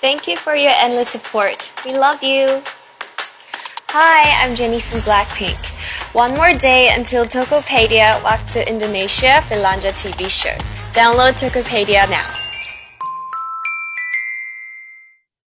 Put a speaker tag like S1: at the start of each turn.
S1: Thank you for your endless support. We love you. Hi, I'm Jennie from BLACKPINK. One more day until Tokopedia waktu Indonesia Belanja TV show. Download Tokopedia now.